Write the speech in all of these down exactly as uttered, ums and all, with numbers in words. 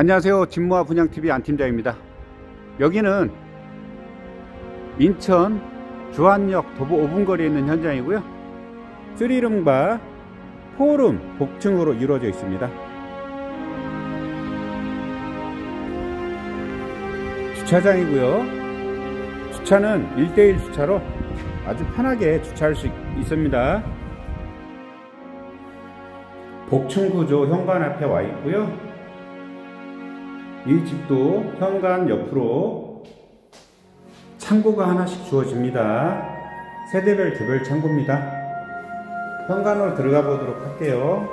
안녕하세요. 진모아 분양티비 안팀장입니다. 여기는 인천 주안역 도보 오 분 거리에 있는 현장이고요. 쓰리룸과 포룸 복층으로 이루어져 있습니다. 주차장이고요. 주차는 일 대일 주차로 아주 편하게 주차할 수 있습니다. 복층 구조 현관 앞에 와 있고요. 이 집도 현관 옆으로 창고가 하나씩 주어집니다. 세대별 개별 창고입니다. 현관으로 들어가 보도록 할게요.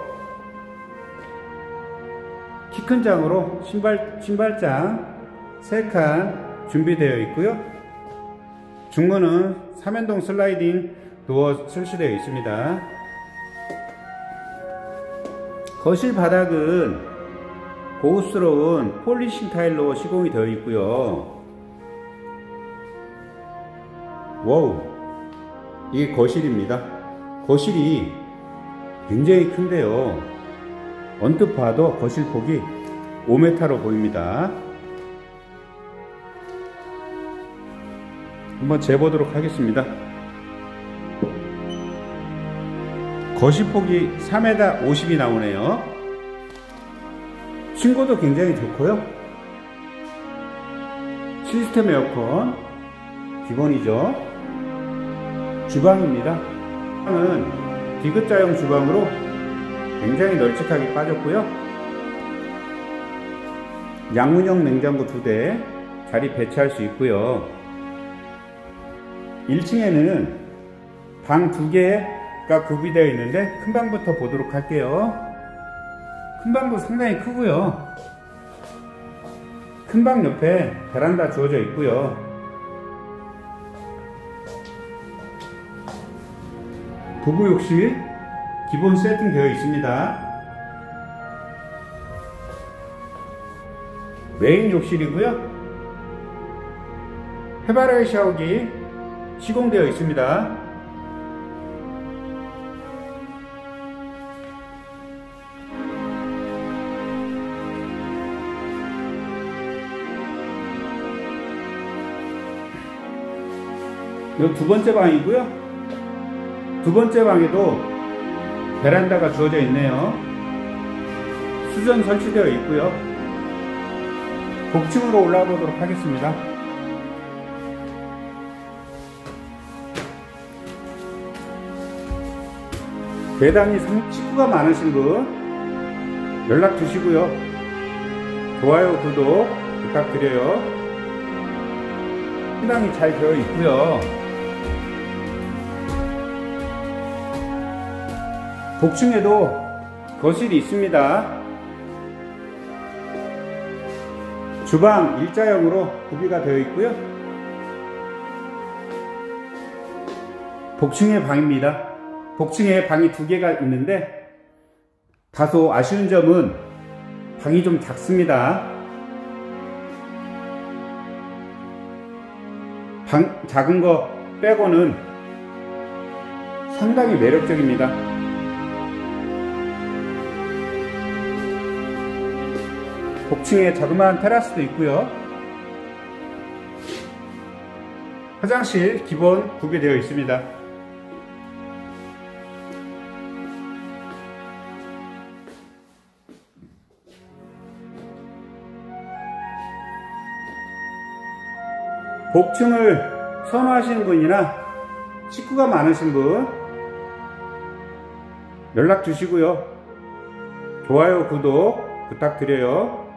키 큰 장으로 신발, 신발장 세 칸 준비되어 있고요. 중문은 삼연동 슬라이딩 도어 설치되어 있습니다. 거실 바닥은 고급스러운 폴리싱 타일로 시공이 되어 있고요. 와우, 이게 거실입니다. 거실이 굉장히 큰데요. 언뜻 봐도 거실 폭이 오 미터로 보입니다. 한번 재보도록 하겠습니다. 거실 폭이 사 미터 오십이 나오네요. 층고도 굉장히 좋고요. 시스템 에어컨 기본이죠. 주방입니다. 주방은 디귿자형 주방으로 굉장히 널찍하게 빠졌고요. 양문형 냉장고 두 대 자리 배치할 수 있고요. 일 층에는 방 두 개가 구비되어 있는데 큰 방부터 보도록 할게요. 큰 방도 상당히 크고요. 큰 방 옆에 베란다 주어져 있고요. 부부 욕실 기본 세팅 되어 있습니다. 메인 욕실이고요. 해바라기 샤워기 시공되어 있습니다. 이 두 번째 방이고요. 두 번째 방에도 베란다가 주어져 있네요. 수전 설치되어 있고요. 복층으로 올라가 보도록 하겠습니다. 대단히 식구가 많으신 분 연락 주시고요. 좋아요, 구독 부탁드려요. 상당히 잘 되어 있고요. 복층에도 거실이 있습니다. 주방 일자형으로 구비가 되어 있고요. 복층의 방입니다. 복층에 방이 두 개가 있는데 다소 아쉬운 점은 방이 좀 작습니다. 방 작은 거 빼고는 상당히 매력적입니다. 복층에 자그마한 테라스도 있고요. 화장실 기본 구비되어 있습니다. 복층을 선호하시는 분이나 식구가 많으신 분 연락 주시고요. 좋아요, 구독 부탁드려요.